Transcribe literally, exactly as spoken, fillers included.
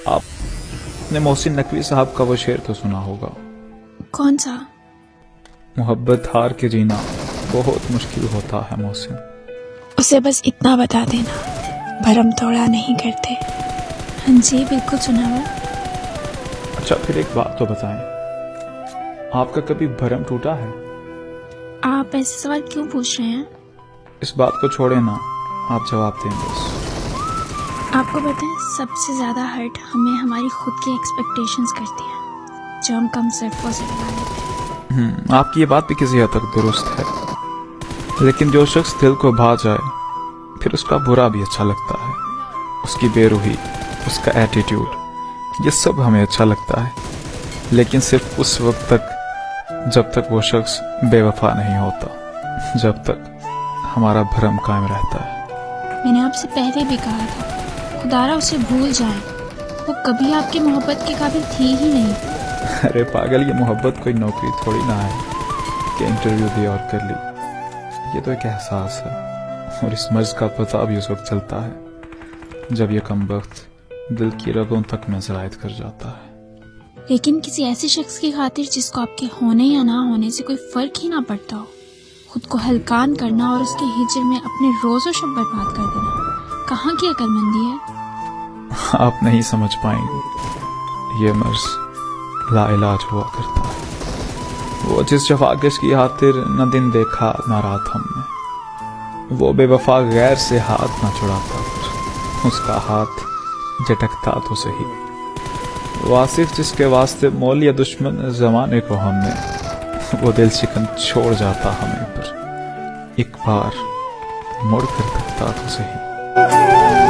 आपने मोहसिन नकवी साहब का वो शेर तो सुना होगा। कौन सा? मोहब्बत हार के जीना बहुत मुश्किल होता है मोहसिन। उसे बस इतना बता देना, भरम थोड़ा नहीं करते। हाँ जी बिल्कुल सुना हुआ। अच्छा फिर एक बात तो बताएं, आपका कभी भरम टूटा है? आप ऐसे सवाल क्यों पूछ रहे हैं? इस बात को छोड़े ना, आप जवाब दें बस। आपको पता है सबसे ज्यादा हर्ट हमें हमारी खुद की एक्सपेक्टेशंस करती है, जो हम कम सिर्फ वो से लगा लेते हैं। हम्म आपकी ये बात भी किसी हद तक दुरुस्त है, लेकिन जो शख्स दिल को भा जाए फिर उसका बुरा भी अच्छा लगता है। उसकी बेरूही, उसका एटीट्यूड, ये सब हमें अच्छा लगता है, लेकिन सिर्फ उस वक्त तक जब तक वो शख्स बेवफा नहीं होता, जब तक हमारा भरम कायम रहता है। मैंने आपसे पहले भी कहा था, खुदारा उसे भूल जाए, वो कभी आपकी मोहब्बत के काबिल थी ही नहीं। अरे पागल, ये मोहब्बत कोई नौकरी थोड़ी ना है कि इंटरव्यू दी और कर ली। ये तो एक एहसास है, और इस मर्ज का पता भी उस वक्त चलता है जब ये कमबख्त दिल की रगों तक में सरायत कर जाता है। लेकिन किसी ऐसे शख्स की खातिर जिसको आपके होने या ना होने से कोई फर्क ही ना पड़ता हो, खुद को हल्कान करना और उसके हिजर में अपने रोजो शब बर्बाद कर देना, कहाँ की अकलमंदी है? आप नहीं समझ पाएंगे, ये मर्ज लाइलाज हुआ करता है। वो जिस जफाकश की खातिर न दिन देखा न रात हमने, वो बेवफा गैर से हाथ न छुड़ाता, उसका हाथ झटकता तो सही। वासिफ जिसके वास्ते मौल या दुश्मन जमाने को हमने, वो दिल शिकन छोड़ जाता हमें, पर एक बार मुड़ कर तकता तो सही।